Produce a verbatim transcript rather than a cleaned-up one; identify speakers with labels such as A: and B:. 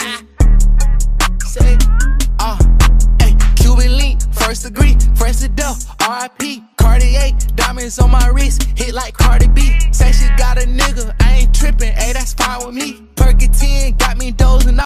A: Say, uh, hey, Cuban link, first degree, French to death, R I P, Cartier, diamonds on my wrist, hit like Cardi B. Say she got a nigga, I ain't trippin', ayy, that's fine with me. Perky ten got me dozing off.